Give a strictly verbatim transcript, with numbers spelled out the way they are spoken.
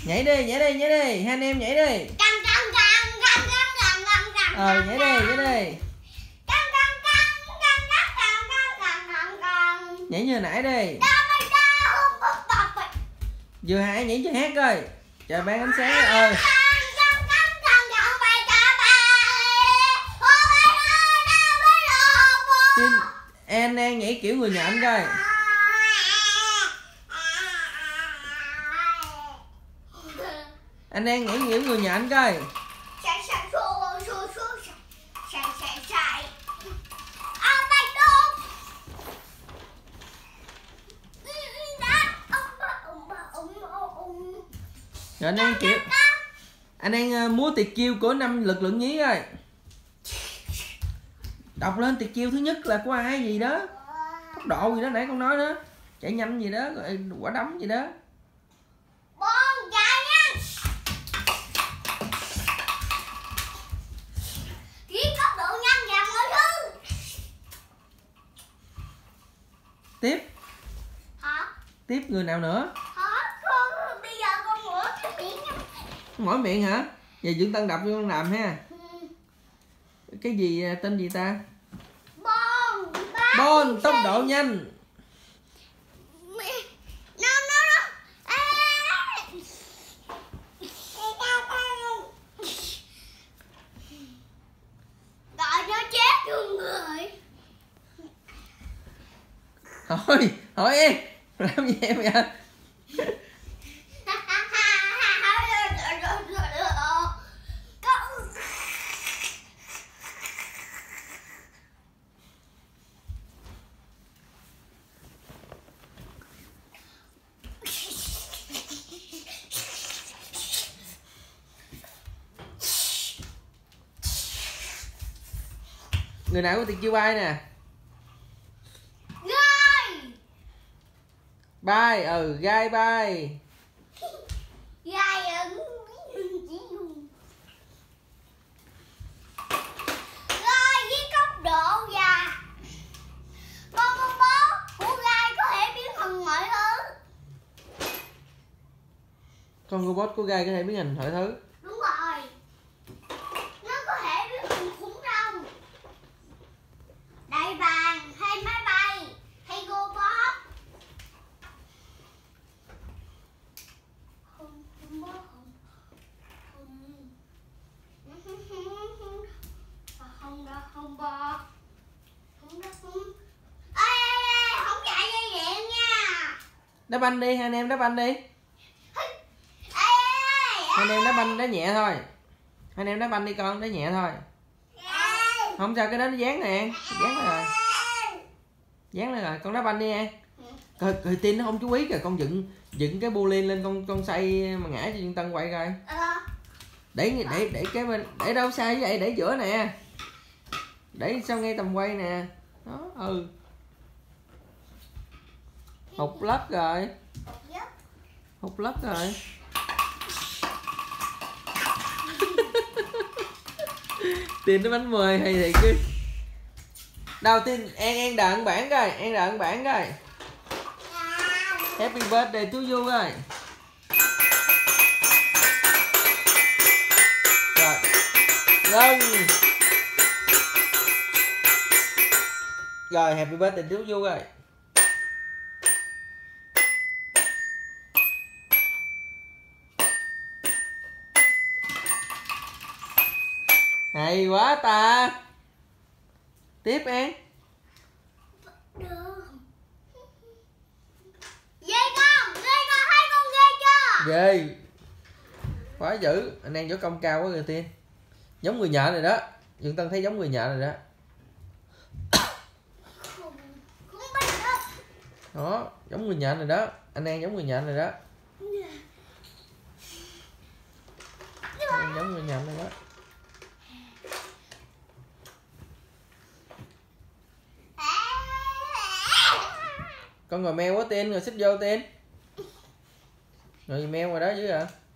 Nhảy đi, nhảy đi, nhảy đi, hai anh em nhảy đi. Căng căng căng căng căng căng căng căng. Ờ, nhảy đi, nhảy đi. Căng căng căng căng căng căng căng căng căng. Nhảy như hồi nãy đi. Đau mày đau, bập bập. Vừa hai nhảy cho hát coi. Trời ban ánh sáng ơi. Tin An An nhảy kiểu người nhện coi. Anh An nhảy kiểu người nhện coi. Rồi anh An kiểu anh An múa tuyệt chiêu của năm lực lượng nhí rồi. Đọc lên tuyệt chiêu thứ nhất là của ai gì đó, tốc độ gì đó nãy con nói đó, chạy nhanh gì đó, rồi quả đấm gì đó. Bon chạy nhanh. Chỉ tốc độ nhanh và mọi thứ. Tiếp. Hả? Tiếp người nào nữa? Hả? Con bây giờ con mở cái miệng nha. Mở miệng hả? Giờ Dương Tân đọc cho con làm ha. Ừ. Cái gì tên gì ta? Bon. Bon tốc độ nhanh. Nó nó nó. À. Gọi nó chết luôn người. Thôi, hỏi em. Làm gì em vậy? Người nào có tuyệt chiêu bay nè? Gai. Bay, ừ, gai bay. Gai ơi. Gai với tốc độ và con con bó của gai có thể biến thành mọi thứ. Con robot của gai có thể biến hình mọi thứ. Đúng rồi. Nó có thể biến thành khủng long, đại bàng hay máy bay hay robot. Không, không bó không. Không. Không đó, không bó. Không đó, không. Ê, ê, ê, không chạy dây điện nha. Đá banh đi, hai anh em đá banh đi. Ê, ê, Hai anh em đá banh đá nhẹ thôi. Hai anh em đá banh đi con, đá nhẹ thôi. ê. Không sao, cái đó nó dán nè An. Dán lên rồi. Dán lên rồi, con đá banh đi An. Coi, coi tin nó không chú ý kìa, con dựng dựng cái bullying lên con con xây mà ngã cho Dương Tân quay coi. Ờ. Để để để cái bên, để đâu xa như vậy, để giữa nè. Để sao ngay tầm quay nè. Đó, ừ. Hụt lấp rồi. Hụt lấp rồi. Tin nó bánh mười hay thì cứ đầu tiên An An đợi bản coi, An đợi bản coi. Happy birthday to you rồi. Rồi. Lên. Rồi happy birthday to you rồi. Hay quá ta. Tiếp An. Ghê con, ghê con, thấy con ghê chưa? Ghê. Quá dữ, anh An võ công cao quá người tiên. Giống người nhện rồi đó. Dương Tân thấy giống người nhện rồi đó. Không, không biết đâu. Đó, giống người nhện rồi đó. Anh An giống người nhện rồi đó. Anh An giống người nhện rồi đó. Con ngồi meo quá Tiên, rồi xích vô Tiên. Rồi meo rồi đó chứ hả?